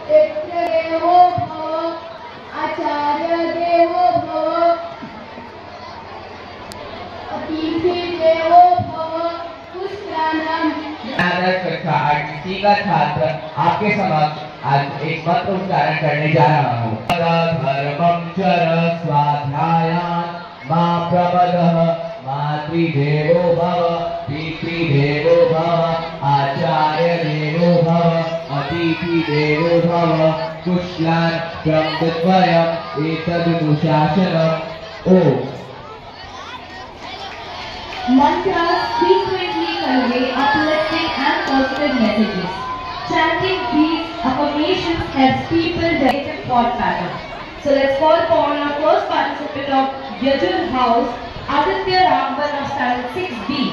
देवो भव आचार्य देवो भव अतिथि देवो भव पुष्टानाम। आदर्श कक्षा 8 का छात्र आपके समक्ष आज एक मंत्र उच्चारण करने जा रहा हूँ। धर्मं चर स्वाध्यायान् मा प्रमदः मातृदेवो भव पितृदेवो भव आचार्य देवो भव अतिथि देवो भव कुशलान् ब्रह्मद्वयम् एतदनुशासनम्। ओम। Mantras frequently convey uplifting and positive messages. Chanting these affirmations helps people develop a thought pattern. So let's call upon our first participant of Yajur House, Aditya Ramban of Standard 6B.